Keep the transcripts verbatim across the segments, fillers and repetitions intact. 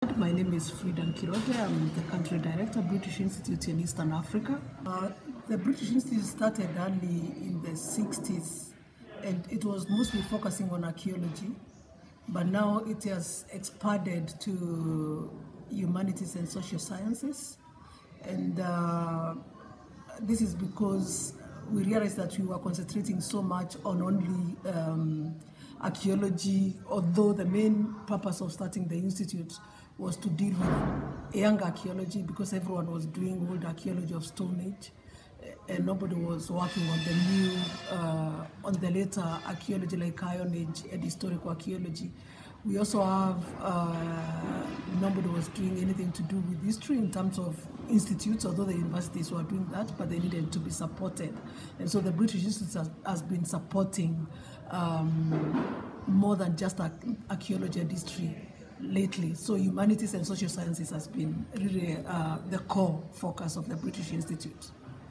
My name is Frida Nkirote. I'm the country director, British Institute in Eastern Africa. Uh, the British Institute started early in the sixties, and it was mostly focusing on archaeology, but now it has expanded to humanities and social sciences. And uh, this is because we realized that we were concentrating so much on only um, archaeology, although the main purpose of starting the institute was to deal with young archaeology, because everyone was doing old archaeology of Stone Age, and nobody was working on the new, uh, on the later archaeology like Iron Age and historical archaeology. We also have, uh, nobody was doing anything to do with history in terms of institutes, although the universities were doing that, but they needed to be supported. And so the British Institute has, has been supporting um, more than just archaeology and history lately. So humanities and social sciences has been really uh, the core focus of the British Institute.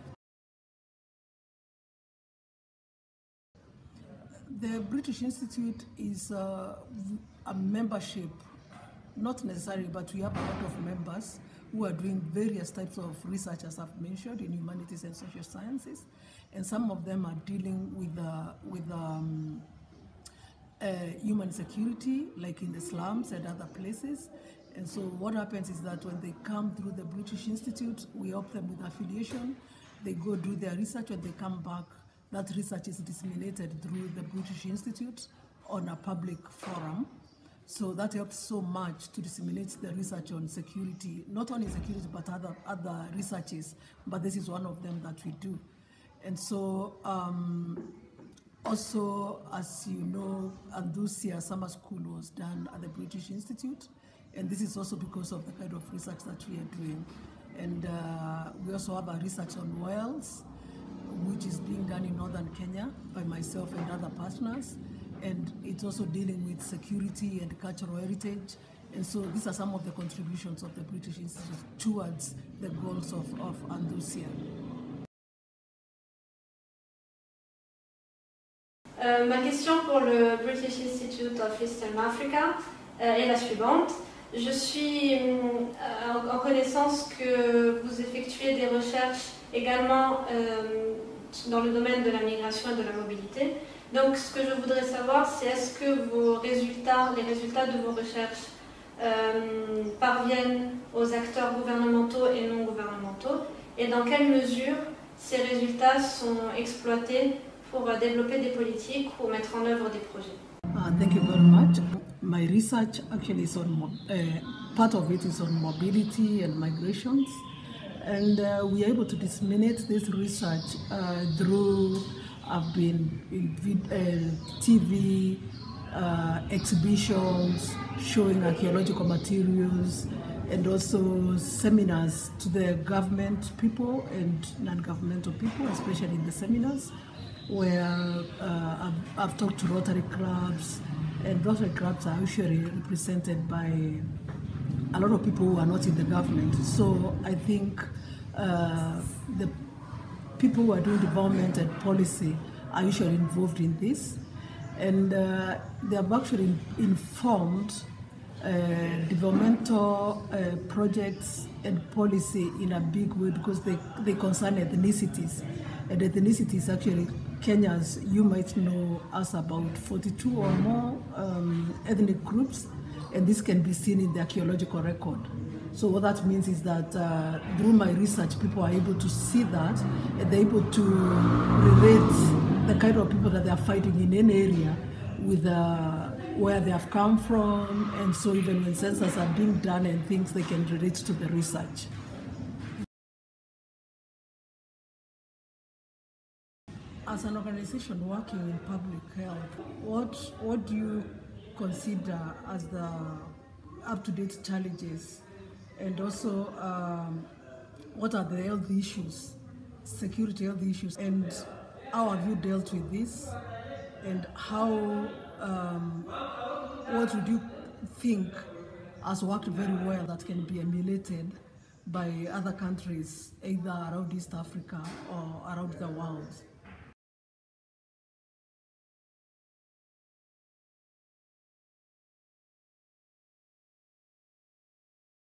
The British Institute is uh, a membership, not necessarily, but we have a lot of members who are doing various types of research, as I've mentioned, in humanities and social sciences, and some of them are dealing with uh, with um, uh, human security, like in the slums and other places. And so what happens is that when they come through the British Institute, we help them with affiliation. They go do their research. When they come back, that research is disseminated through the British Institute on a public forum. So that helps so much to disseminate the research on security, not only security, but other, other researches. But this is one of them that we do. And so um, also, as you know, Andalusia Summer School was done at the British Institute. And this is also because of the kind of research that we are doing. And uh, we also have a research on whales, which is being done in northern Kenya by myself and other partners. And it's also dealing with security and cultural heritage. And so these are some of the contributions of the British Institute towards the goals of, of Andalusia. Euh, ma question pour le British Institute of Eastern Africa euh, est la suivante. Je suis euh, en connaissance que vous effectuez des recherches également euh, dans le domaine de la migration et de la mobilité. Donc ce que je voudrais savoir, c'est est-ce que vos résultats, les résultats de vos recherches euh, parviennent aux acteurs gouvernementaux et non gouvernementaux, et dans quelle mesure ces résultats sont exploités pour développer des politiques ou mettre en œuvre des projets. Uh, thank you very much. My research actually is on, uh, part of it is on mobility and migrations. And uh, we are able to disseminate this research uh, through, I've been in vid uh, T V, uh, exhibitions, showing archaeological materials, and also seminars to the government people and non-governmental people, especially in the seminars, where uh, I've, I've talked to Rotary clubs, and Rotary clubs are usually represented by a lot of people who are not in the government. So I think uh, the people who are doing development and policy are usually involved in this, and uh, they have actually informed uh, developmental uh, projects and policy in a big way, because they, they concern ethnicities, and ethnicities actually Kenya's, you might know, us about forty-two or more um, ethnic groups, and this can be seen in the archaeological record. So what that means is that uh, through my research, people are able to see that, and they're able to relate the kind of people that they are fighting in any area with uh, where they have come from, and so even when census are being done and things, they can relate to the research. As an organization working in public health, what, what do you consider as the up-to-date challenges, and also um, what are the health issues, security health issues, and how have you dealt with this, and how, um, what would you think has worked very well that can be emulated by other countries, either around East Africa or around the world?